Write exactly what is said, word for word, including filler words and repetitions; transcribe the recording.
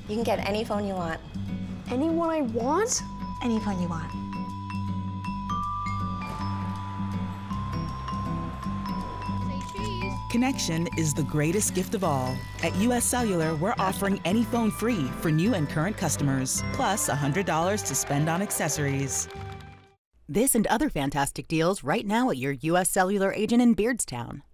You can get any phone you want. Any one I want? Any phone you want. Connection is the greatest gift of all. At UScellular, we're offering any phone free for new and current customers, plus one hundred dollars to spend on accessories. This and other fantastic deals right now at your UScellular agent in Beardstown.